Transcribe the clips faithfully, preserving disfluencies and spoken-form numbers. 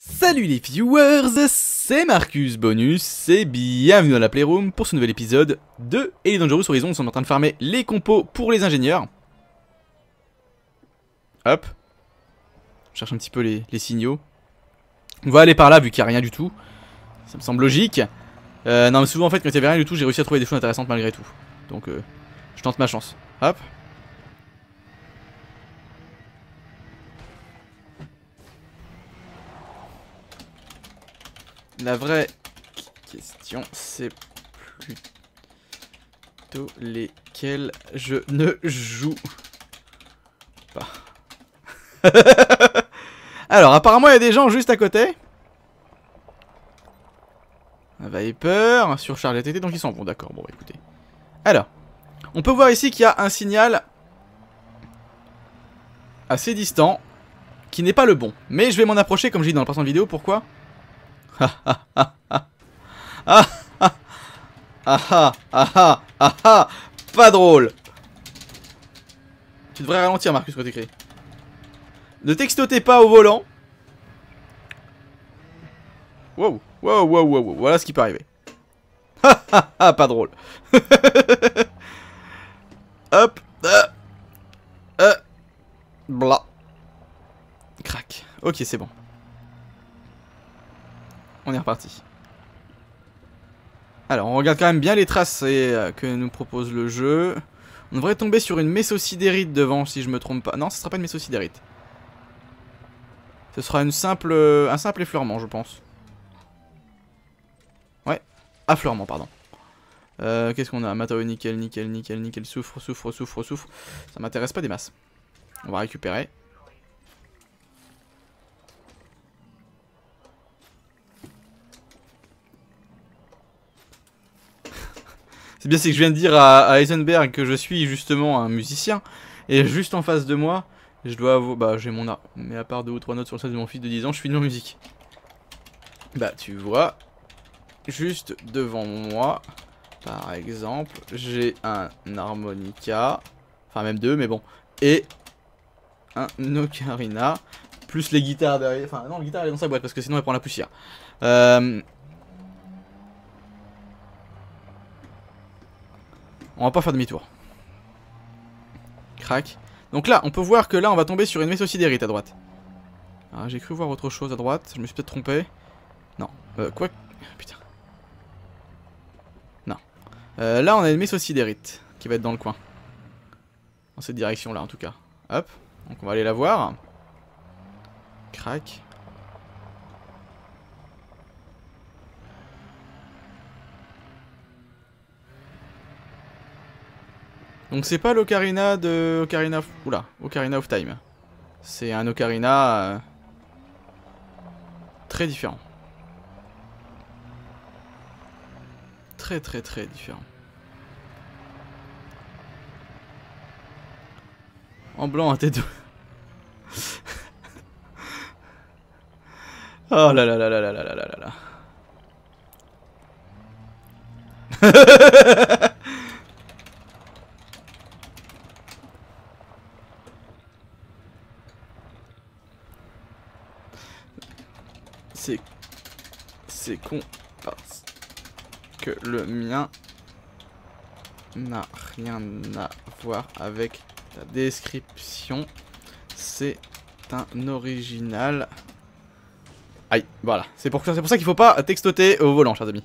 Salut les viewers, c'est Marcus Bonus et bienvenue dans la Playroom pour ce nouvel épisode de Elite Dangerous Horizon. Nous sommes en train de farmer les compos pour les ingénieurs. Hop. Je cherche un petit peu les, les signaux. On va aller par là vu qu'il n'y a rien du tout. Ça me semble logique. Euh, non mais souvent en fait quand il n'y avait rien du tout j'ai réussi à trouver des choses intéressantes malgré tout. Donc euh, je tente ma chance. Hop. La vraie question, c'est plutôt lesquels je ne joue pas. Alors, apparemment, il y a des gens juste à côté. Un Viper, sur Charlie T T, donc ils sont bons, d'accord. Bon, écoutez. Alors, on peut voir ici qu'il y a un signal assez distant qui n'est pas le bon. Mais je vais m'en approcher, comme j'ai dit dans la précédente vidéo. Pourquoi ? Ah ah ah ah ah ah ah ah ah ah, pas drôle. Tu devrais ralentir Marcus quand t'écris. Ne textotez pas au volant. Wow, wow, wow, wow, wow. Voilà ce qui peut arriver. Ah ah ah, pas drôle. Hop. Euh, euh, blah. Crac. Ok, c'est bon. On est reparti. Alors, on regarde quand même bien les tracés euh, que nous propose le jeu. On devrait tomber sur une mésossidérite devant, si je me trompe pas. Non, ce sera pas une mésossidérite. Ce sera une simple, euh, un simple effleurement, je pense. Ouais, affleurement, pardon. Euh, Qu'est-ce qu'on a? Matériau nickel, nickel, nickel, nickel, soufre, soufre, soufre, soufre. Ça m'intéresse pas des masses. On va récupérer. C'est bien, c'est que je viens de dire à, à Heisenberg que je suis justement un musicien. Et juste en face de moi, je dois avoir... Bah, j'ai mon art. Mais à part deux ou trois notes sur le sol de mon fils de dix ans, je suis nul en musique. Bah, tu vois, juste devant moi, par exemple, j'ai un harmonica. Enfin, même deux, mais bon. Et un ocarina. Plus les guitares derrière. Enfin, non, la guitare elle est dans sa boîte parce que sinon elle prend la poussière. Euh... On va pas faire demi-tour. Crac. Donc là, on peut voir que là, on va tomber sur une mésossidérite à droite. Ah, j'ai cru voir autre chose à droite. Je me suis peut-être trompé. Non. Euh, quoi? Putain. Non. Euh, là, on a une mésossidérite qui va être dans le coin. Dans cette direction-là, en tout cas. Hop. Donc, on va aller la voir. Crac. Donc c'est pas l'ocarina de Ocarina of... Oula, Ocarina of Time. C'est un ocarina euh, très différent. Très très très différent. En blanc à tête. Oh là là là là là là là là là. C'est... C'est con parce que le mien n'a rien à voir avec la description. C'est un original. Aïe, voilà. C'est pour, pour ça qu'il faut pas textoter au volant, chers amis.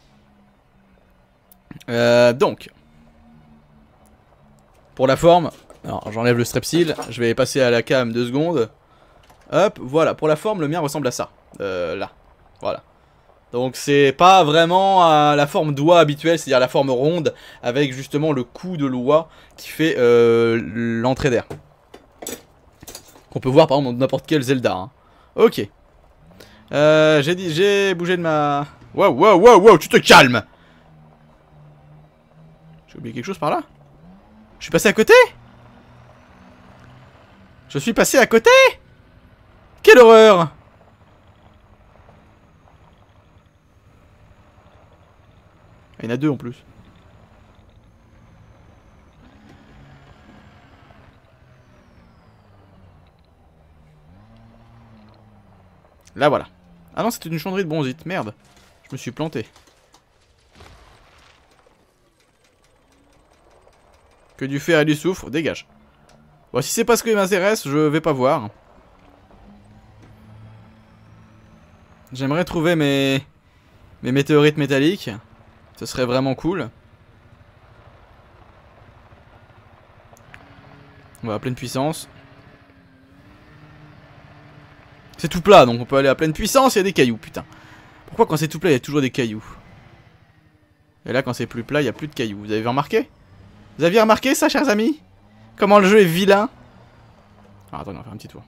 Euh, donc. Pour la forme, alors j'enlève le strepsil, je vais passer à la cam deux secondes. Hop, voilà. Pour la forme, le mien ressemble à ça. Euh, là. Voilà. Donc c'est pas vraiment euh, la forme d'oie habituelle, c'est-à-dire la forme ronde avec justement le cou de l'oie qui fait euh, l'entrée d'air. Qu'on peut voir par exemple dans n'importe quel Zelda. Hein. Ok. Euh, j'ai dit, j'ai bougé de ma... Wow, wow, wow, wow, tu te calmes. J'ai oublié quelque chose par là? Je suis passé à côté? Je suis passé à côté? Quelle horreur! Il y en a deux en plus. Là voilà. Ah non, c'était une fonderie de bronzite, merde. Je me suis planté. Que du fer et du soufre, dégage. Bon, si c'est pas ce qui m'intéresse, je vais pas voir. J'aimerais trouver mes... mes météorites métalliques. Ce serait vraiment cool. On va à pleine puissance. C'est tout plat, donc on peut aller à pleine puissance, il y a des cailloux, putain. Pourquoi quand c'est tout plat, il y a toujours des cailloux? Et là, quand c'est plus plat, il n'y a plus de cailloux. Vous avez remarqué? Vous aviez remarqué ça, chers amis? Comment le jeu est vilain? Ah, attendez, on va faire un petit tour.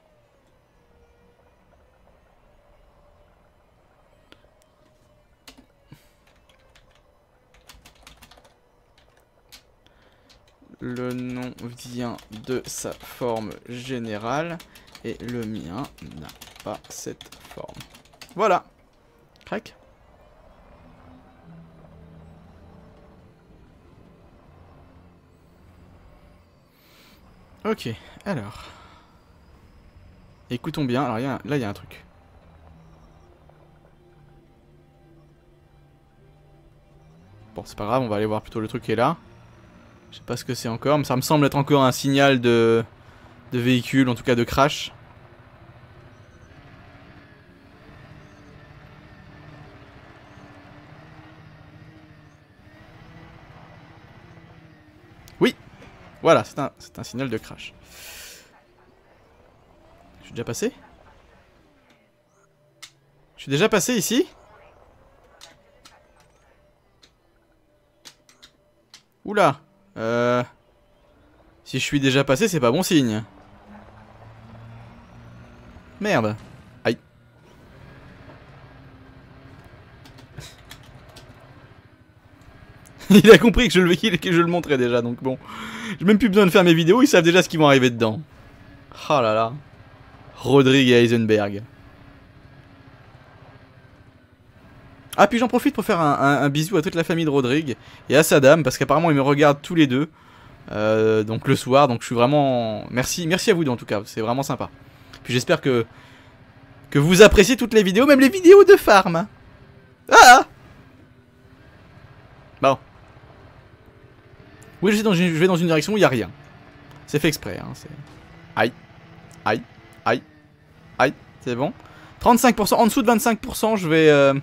Le nom vient de sa forme générale et le mien n'a pas cette forme. Voilà. Crac. Ok, alors. Écoutons bien, alors y a, là il y a un truc. Bon, c'est pas grave, on va aller voir plutôt le truc qui est là. Je sais pas ce que c'est encore, mais ça me semble être encore un signal de, de véhicule, en tout cas de crash. Oui, voilà, c'est un, c'est un signal de crash. Je suis déjà passé? Je suis déjà passé ici? Oula. Euh... Si je suis déjà passé, c'est pas bon signe. Merde. Aïe. Il a compris que je, le, que je le montrais déjà, donc bon. J'ai même plus besoin de faire mes vidéos, ils savent déjà ce qui vont arriver dedans. Oh là là. Rodrigue et Heisenberg. Ah, puis j'en profite pour faire un, un, un bisou à toute la famille de Rodrigue et à sa dame, parce qu'apparemment ils me regardent tous les deux. Euh, donc le soir, donc je suis vraiment... Merci, merci à vous deux en tout cas, c'est vraiment sympa. Puis j'espère que... que vous appréciez toutes les vidéos, même les vidéos de farm. Ah! Bon. Oui, je vais dans une, je vais dans une direction où il n'y a rien. C'est fait exprès, hein, c'est... Aïe. Aïe. Aïe. Aïe. C'est bon. trente-cinq pour cent, en dessous de vingt-cinq pour cent, je vais... Euh...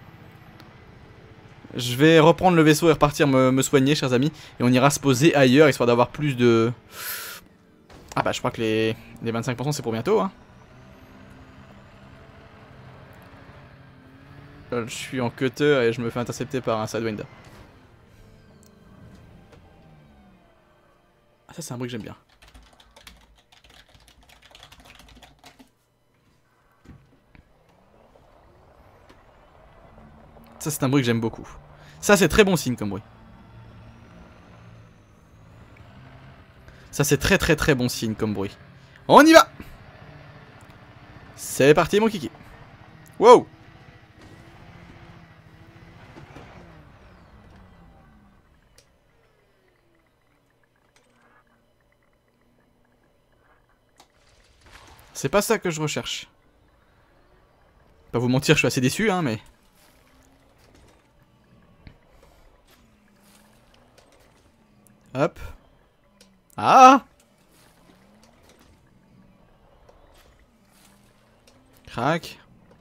Je vais reprendre le vaisseau et repartir me, me soigner, chers amis. Et on ira se poser ailleurs, histoire d'avoir plus de... Ah bah je crois que les, les vingt-cinq pour cent c'est pour bientôt, hein. Je suis en cutter et je me fais intercepter par un Sidewinder. Ah ça c'est un bruit que j'aime bien. Ça c'est un bruit que j'aime beaucoup. Ça c'est très bon signe comme bruit. Ça c'est très très très bon signe comme bruit. On y va! C'est parti mon kiki. Wow! C'est pas ça que je recherche. Pas vous mentir, je suis assez déçu hein mais... Hop. Ah! Crac.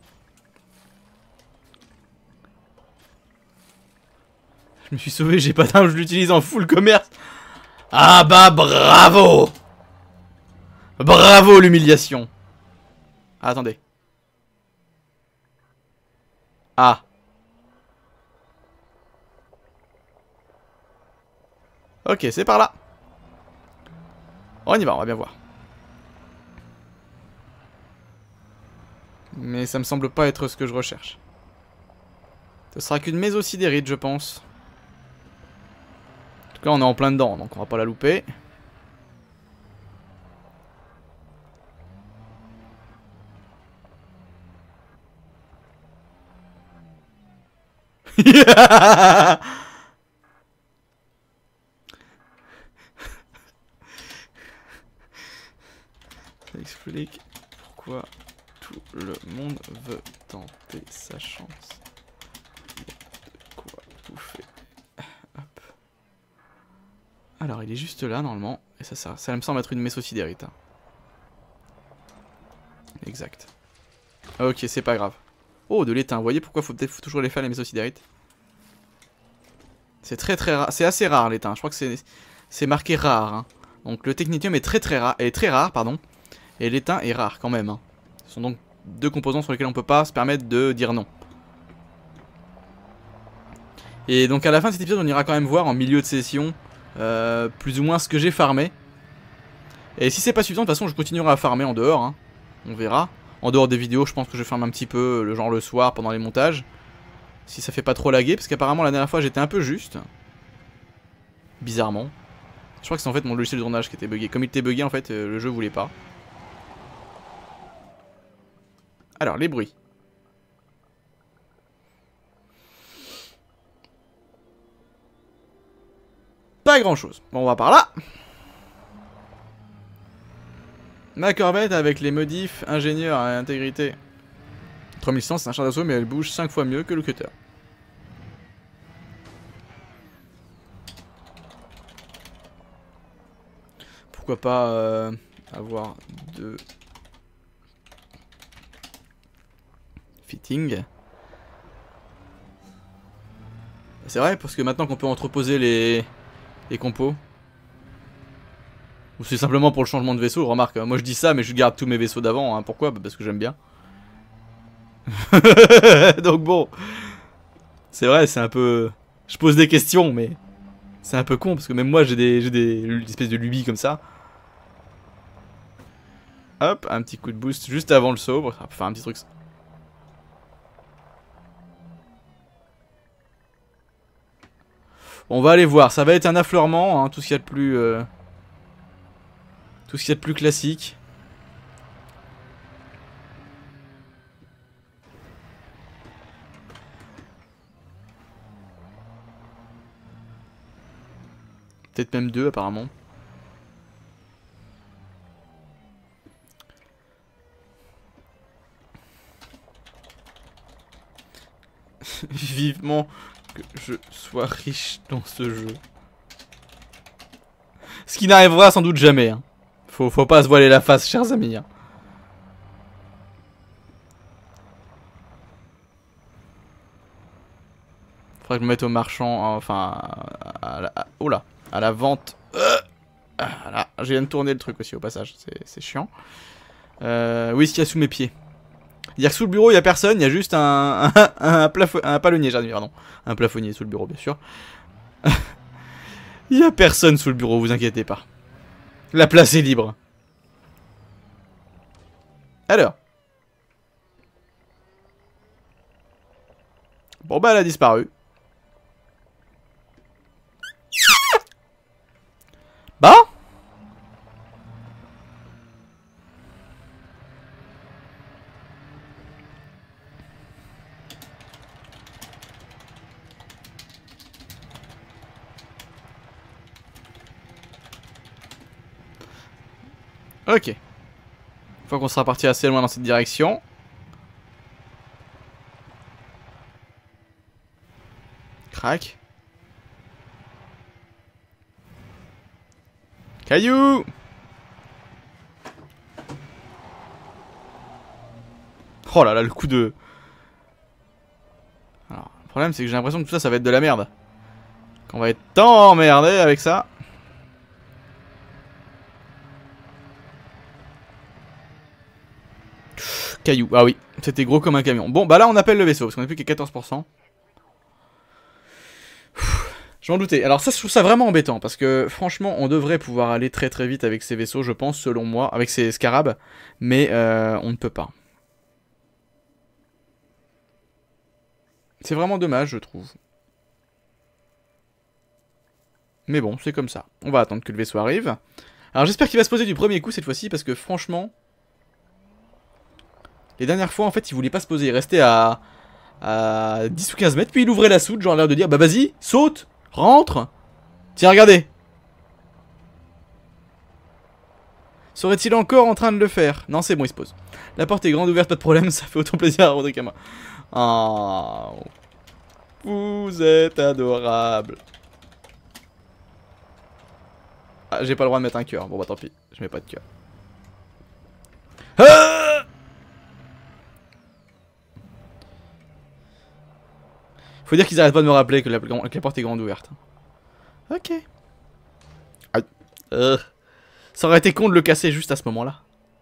Je me suis sauvé, j'ai pas d'arme, je l'utilise en full commerce. Ah bah bravo! Bravo l'humiliation. Ah, attendez. Ah. Ok, c'est par là. On y va, on va bien voir. Mais ça me semble pas être ce que je recherche. Ce sera qu'une mésosidérite, je pense. En tout cas, on est en plein dedans, donc on va pas la louper. Ça explique pourquoi tout le monde veut tenter sa chance. De quoi bouffer. Hop. Alors, il est juste là, normalement. Et ça, ça, ça me semble être une mésociderite. Hein. Exact. Ok, c'est pas grave. Oh, de l'étain. Vous voyez pourquoi faut peut-être toujours les faire, les mésociderite. C'est très très rare. C'est assez rare, l'étain. Je crois que c'est c'est marqué rare. Hein. Donc, le technetium est très très rare. Est très rare, pardon. Et l'étain est rare quand même. Hein. Ce sont donc deux composants sur lesquels on peut pas se permettre de dire non. Et donc à la fin de cet épisode, on ira quand même voir en milieu de session euh, plus ou moins ce que j'ai farmé. Et si c'est pas suffisant, de toute façon je continuerai à farmer en dehors. Hein. On verra. En dehors des vidéos, je pense que je farme un petit peu, le genre le soir pendant les montages. Si ça fait pas trop laguer, parce qu'apparemment la dernière fois j'étais un peu juste. Bizarrement. Je crois que c'est en fait mon logiciel de tournage qui était bugué. Comme il était bugué en fait, euh, le jeu voulait pas. Alors, les bruits. Pas grand chose. Bon, on va par là. Ma corvette avec les modifs ingénieurs à intégrité. trois mille cent, c'est un char d'assaut, mais elle bouge cinq fois mieux que le cutter. Pourquoi pas euh, avoir deux fitting. C'est vrai, parce que maintenant qu'on peut entreposer les, les compos. Ou c'est simplement pour le changement de vaisseau, remarque, moi je dis ça mais je garde tous mes vaisseaux d'avant, hein. Pourquoi? Bah parce que j'aime bien. Donc bon. C'est vrai, c'est un peu... Je pose des questions mais... C'est un peu con parce que même moi j'ai des, j'ai des espèces de lubies comme ça. Hop, un petit coup de boost juste avant le saut, ça peut faire un petit truc. On va aller voir, ça va être un affleurement, hein, tout ce qu'il y a de plus... Euh... Tout ce qu'il y a de plus classique. Peut-être même deux apparemment. Vivement que je sois riche dans ce jeu. Ce qui n'arrivera sans doute jamais. Hein. Faut, faut pas se voiler la face, chers amis. Hein. Faudrait que je me mette au marchand, enfin, à la, à, oh là, à la vente. Euh, voilà, je viens de tourner le truc aussi au passage, c'est chiant. Euh, oui, ce qu'il y a sous mes pieds. Dire que sous le bureau il y a personne, il y a juste un, un, un, plafo, un palonnier, j'ai pardon, un plafonnier sous le bureau bien sûr. Il y a personne sous le bureau, vous inquiétez pas. La place est libre. Alors. Bon bah elle a disparu. Bah ok. Une fois qu'on sera parti assez loin dans cette direction. Crac. Caillou. Oh là là, le coup de... Alors, le problème c'est que j'ai l'impression que tout ça, ça va être de la merde. Qu'on va être tant emmerdé avec ça. Caillou, ah oui, c'était gros comme un camion. Bon, bah là on appelle le vaisseau, parce qu'on n'est plus qu'à quatorze pour cent. Je m'en doutais. Alors ça, je trouve ça vraiment embêtant, parce que franchement, on devrait pouvoir aller très très vite avec ces vaisseaux, je pense, selon moi, avec ces scarabs, mais euh, on ne peut pas. C'est vraiment dommage, je trouve. Mais bon, c'est comme ça. On va attendre que le vaisseau arrive. Alors j'espère qu'il va se poser du premier coup cette fois-ci, parce que franchement... Les dernières fois, en fait, il voulait pas se poser. Il restait à, à dix ou quinze mètres, puis il ouvrait la soute, genre l'air de dire, bah vas-y, saute, rentre. Tiens, regardez. Serait-il encore en train de le faire? Non, c'est bon, il se pose. La porte est grande ouverte, pas de problème, ça fait autant plaisir à Roderick et à moi. Oh. Vous êtes adorable. Ah, j'ai pas le droit de mettre un cœur. Bon bah tant pis, je mets pas de cœur. Ah, faut dire qu'ils arrêtent pas de me rappeler que la, que la porte est grande ouverte. Ok. Ah. Euh. Ça aurait été con de le casser juste à ce moment-là.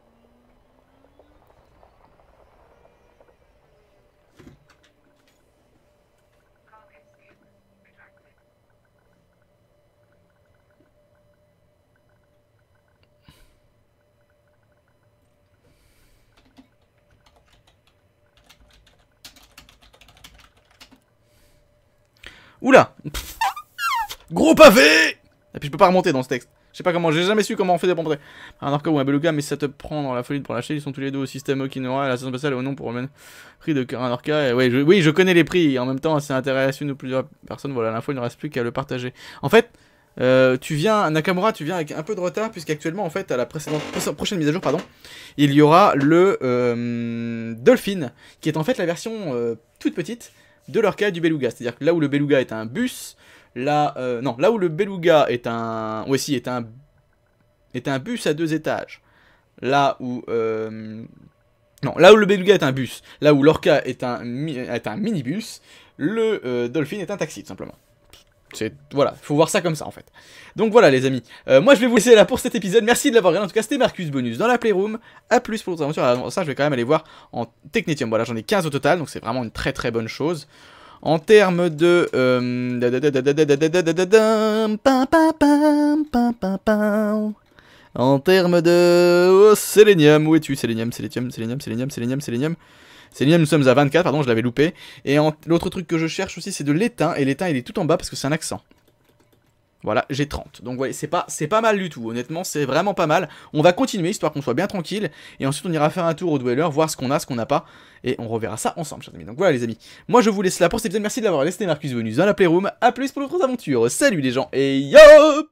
Oula. Gros pavé. Et puis je peux pas remonter dans ce texte. Je sais pas comment, j'ai jamais su comment on fait des remonter. Un orca ou un beluga, mais si ça te prend dans la folie de pour lâcher, ils sont tous les deux au système Okinawa, à la saison spatiale au nom pour le prix de un orca. Et ouais, je, oui, je connais les prix, et en même temps, c'est intéressant une ou plusieurs personnes. Voilà, l'info, il ne reste plus qu'à le partager. En fait, euh, tu viens, Nakamura, tu viens avec un peu de retard, puisqu'actuellement, en fait, à la précédente, prochaine mise à jour, pardon, il y aura le euh, Dolphin, qui est en fait la version euh, toute petite de l'orca et du beluga. C'est-à-dire que là où le beluga est un bus, là, euh, non, là où le beluga est un, ouais, si, est un, est un bus à deux étages. Là où, euh, non, là où le beluga est un bus, là où l'orca est un, est un minibus, le euh, Dolphin est un taxi, tout simplement. C'est, voilà, faut voir ça comme ça en fait. Donc voilà les amis, euh, moi je vais vous laisser là pour cet épisode, merci de l'avoir regardé, en tout cas c'était Marcus Bonus dans la Playroom, à plus pour d'autres aventures, alors ça je vais quand même aller voir en Technetium, voilà j'en ai quinze au total, donc c'est vraiment une très très bonne chose. En termes de... Euh, en termes de... Oh, Sélénium, où es-tu? Sélénium, Sélénium, Sélénium, Sélénium, Sélénium, Sélénium... Sélénium, nous sommes à vingt-quatre, pardon, je l'avais loupé. Et l'autre truc que je cherche aussi, c'est de l'étain. Et l'étain, il est tout en bas parce que c'est un accent. Voilà, j'ai trente. Donc, ouais, c'est pas, c'est pas mal du tout. Honnêtement, c'est vraiment pas mal. On va continuer, histoire qu'on soit bien tranquille. Et ensuite, on ira faire un tour au Dweller, voir ce qu'on a, ce qu'on n'a pas. Et on reverra ça ensemble, chers amis. Donc, voilà, les amis. Moi, je vous laisse là pour cet épisode. Merci de l'avoir laissé, Marcus Bonus dans la Playroom. A plus pour d'autres aventures. Salut, les gens. Et yo!